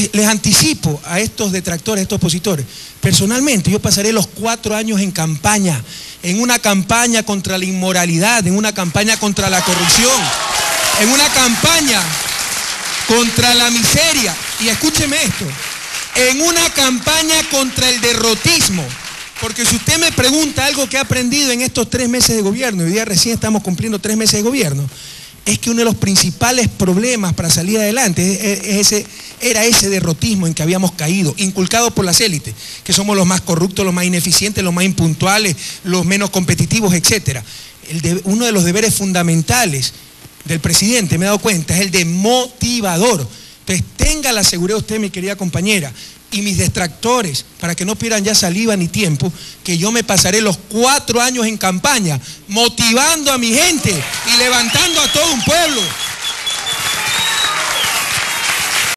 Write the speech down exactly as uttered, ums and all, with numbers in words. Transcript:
les, les anticipo a estos detractores, a estos opositores, personalmente yo pasaré los cuatro años en campaña, en una campaña contra la inmoralidad, en una campaña contra la corrupción, en una campaña contra la miseria, y escúcheme esto, en una campaña contra el derrotismo, porque si usted me pregunta algo que he aprendido en estos tres meses de gobierno, y hoy día recién estamos cumpliendo tres meses de gobierno, es que uno de los principales problemas para salir adelante es, es ese, era ese derrotismo en que habíamos caído, inculcado por las élites, que somos los más corruptos, los más ineficientes, los más impuntuales, los menos competitivos, etcétera. El de, uno de los deberes fundamentales del presidente, me he dado cuenta, es el de motivador. Entonces tenga la seguridad usted, mi querida compañera, y mis detractores, para que no pierdan ya saliva ni tiempo, que yo me pasaré los cuatro años en campaña motivando a mi gente y levantando a todo un pueblo.